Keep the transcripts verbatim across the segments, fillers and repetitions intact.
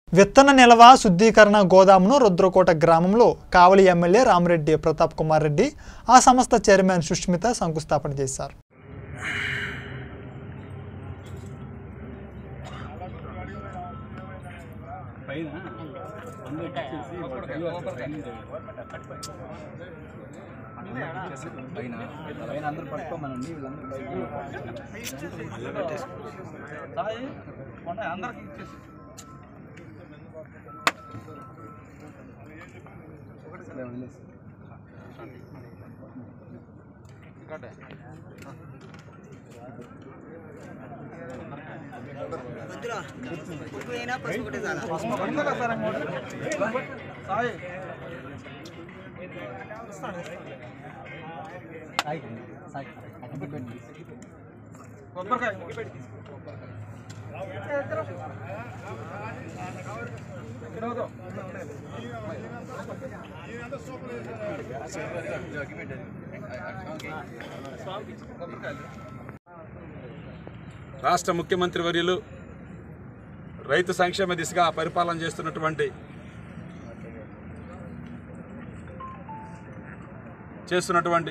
విత్తన నిల్వ శుద్ధీకరణ గోదామును రుద్రకోట గ్రామంలో కావలి ఎమ్మెల్యే రామిరెడ్డి ప్రతాప్ కుమార్ రెడ్డి ఆ సంస్థ చైర్మన్ సుష్మిత శంకుస్థాపన చేశారు. రాష్ట్ర ముఖ్యమంత్రి వర్యులు రైతు సంక్షేమ దిశగా పరిపాలన చేస్తున్నటువంటి చేస్తున్నటువంటి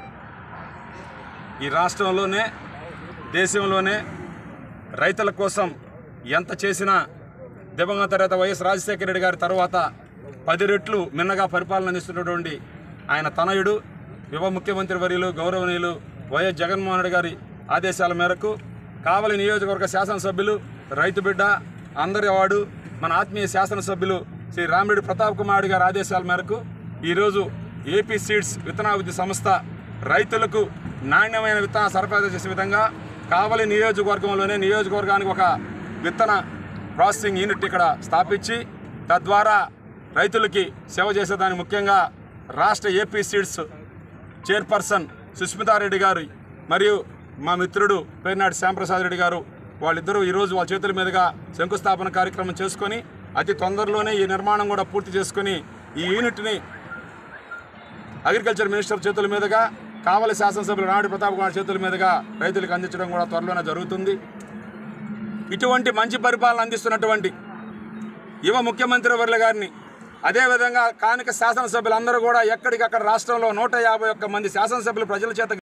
ఈ రాష్ట్రంలోనే దేశంలోనే రైతుల కోసం ఎంత చేసినా దివంగత నేత వైఎస్ రాజశేఖర రెడ్డి గారి తర్వాత పది రెట్లు మిన్నగా పరిపాలన అందిస్తున్నటువంటి ఆయన తనయుడు యువ ముఖ్యమంత్రి వర్యులు గౌరవనీయులు వైఎస్ జగన్మోహన్ రెడ్డి గారి ఆదేశాల మేరకు కావలి నియోజకవర్గ శాసనసభ్యులు రైతు బిడ్డ అందరి వాడు మన ఆత్మీయ శాసనసభ్యులు శ్రీ రామిరెడ్డి ప్రతాప్ కుమార్ రెడ్డి గారి ఆదేశాల మేరకు ఈరోజు ఏపీ సీడ్స్ విత్తనాభివృద్ధి సంస్థ రైతులకు నాణ్యమైన విత్తన సరఫరా చేసే విధంగా కావలి నియోజకవర్గంలోనే నియోజకవర్గానికి ఒక విత్తన ప్రాసెసింగ్ యూనిట్ ఇక్కడ స్థాపించి తద్వారా రైతులకి సేవ చేసేదానికి ముఖ్యంగా రాష్ట్ర ఏపీ సీడ్స్ చైర్పర్సన్ సుష్మితారెడ్డి గారు మరియు మా మిత్రుడు పేర్నాటి శ్యాంప్రసాద్ రెడ్డి గారు వాళ్ళిద్దరూ ఈరోజు వాళ్ళ చేతుల మీదుగా శంకుస్థాపన కార్యక్రమం చేసుకొని అతి తొందరలోనే ఈ నిర్మాణం కూడా పూర్తి చేసుకొని ఈ యూనిట్ని అగ్రికల్చర్ మినిస్టర్ చేతుల మీదుగా కావలి శాసనసభ్యులు రామిరెడ్డి ప్రతాప్ కుమార్ చేతుల మీదుగా రైతులకు అందించడం కూడా త్వరలోనే జరుగుతుంది. ఇటువంటి మంచి పరిపాలన అందిస్తున్నటువంటి యువ ముఖ్యమంత్రి వర్యుల గారిని అదేవిధంగా కానిక శాసనసభ్యులందరూ కూడా ఎక్కడికక్కడ రాష్ట్రంలో నూట యాభై ఒక్క మంది శాసనసభ్యులు ప్రజల చేత